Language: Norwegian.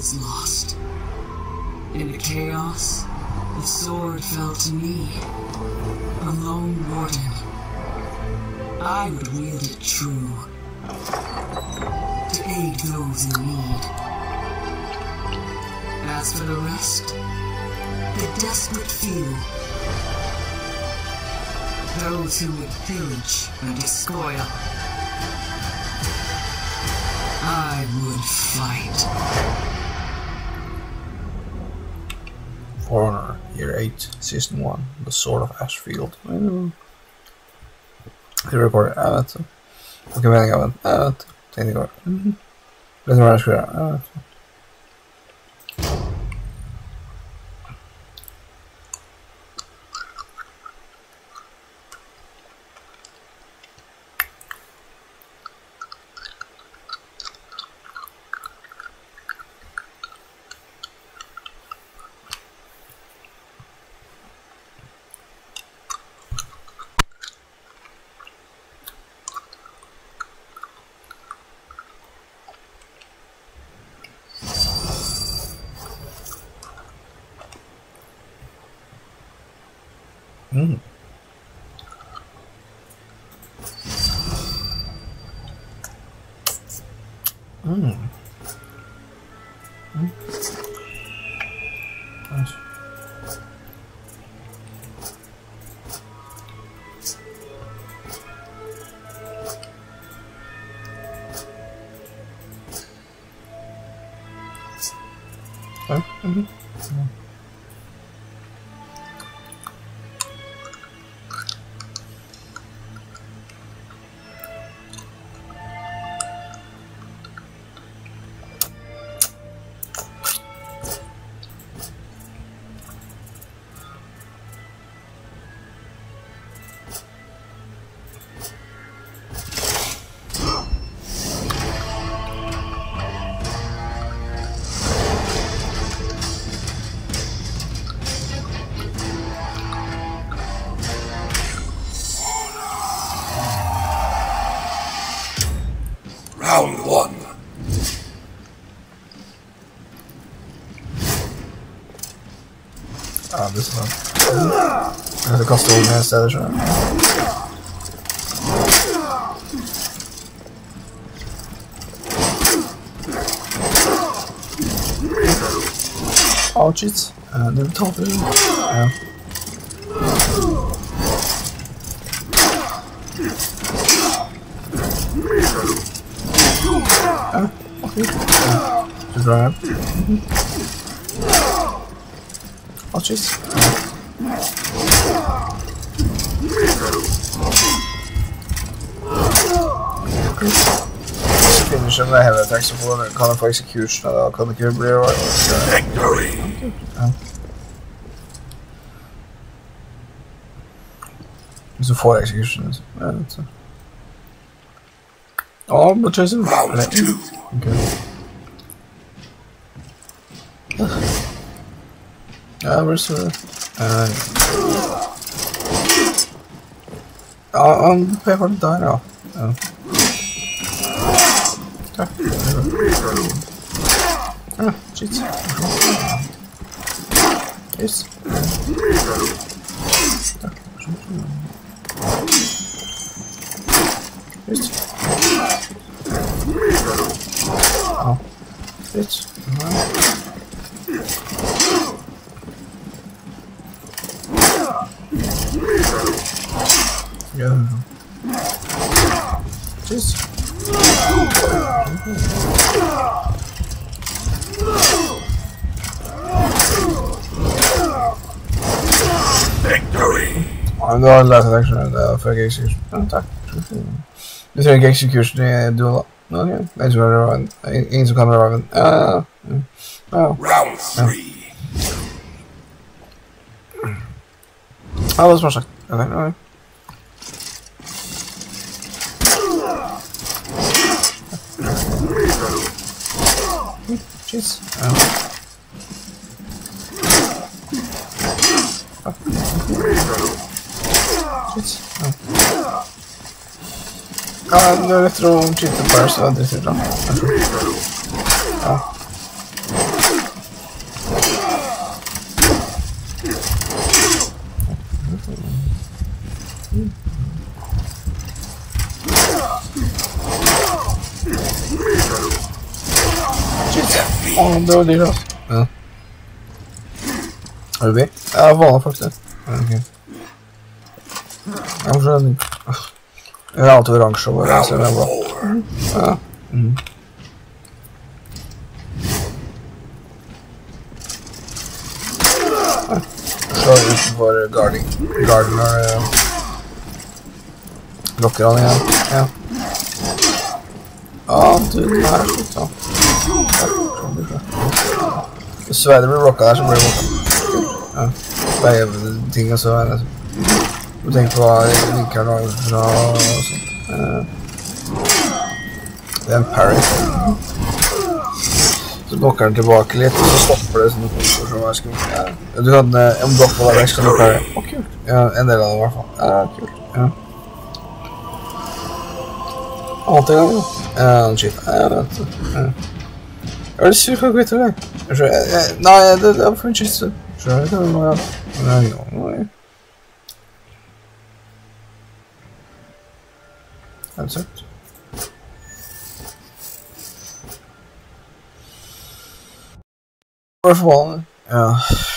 was lost. In the chaos, the sword fell to me, a lone warden. I would wield it true, to aid those in need. As for the rest, the desperate few, those who would pillage and despoil, I would fight. For Honor, Year 8, Season 1, The Sword of Ashfield. Det recorder, jag vet inte. Vilken mening jag vet inte. Tänkte igår. Det är vad jag ska göra, jag vet inte. Mm. Mm. Mm. Nice. Oh, mm-hmm. Yeah. Round 1. Ah, this one. Det kostar mer istället, tror jag. Oh, shit. Nu tar vi den. Ja. Ja, okej. Du drar den. Oh, jeez. Finish med heavy attacks så får kan få execution eller kan det bli Victory! Så får execution. Ja, så. Ja, men det är så. Round 2. Okej. Ja, men så. Ja, han pekar det där då. Ja. Tack. Ah, shit. Yes. Tack. Yes. Ja. Shit. Ja. Jeez. Victory! Ja, då har jag lärt action för execution. Ja, tack. Det ser inte execution är dual. Okej. Det är så det var en som kan vara en. Ja. Round 3. Ja, vad som sagt. Okej. Jeez. Shit. Ja, nu är det från Cheater Purse. Ja, det är så bra. Ja. det var dyrt, altså. Ja. Er du bi? Ja, vanlig faktisk. Ja, ok. Jeg har alltid oransje over, jeg ser det bra. Ja. Så utenfor Gardener lokker han igjen. Ja. Du, den her er slutt, da. Hvis Sveider blir blokka der, så blir det blokka. Ja. Begge ting og så er det. Du tenker på hva jeg liker her fra og sånt. Det er en parry. Så blokker den tilbake litt, og så stopper det sånn som jeg skulle. Ja. Du kan en blokk på hver vekst, kan du parry. Kult. Ja, en del av det i hvert fall. Ja, kult. Ja. Annet en gang, jo. Ja, shit. Ja, vet du. Ja. Er det sykt hva kvitter deg? Nei, det er for en kiste. Skjønner du hva det er? Nei. Er det søkt? Hva er det for vanlig? Ja.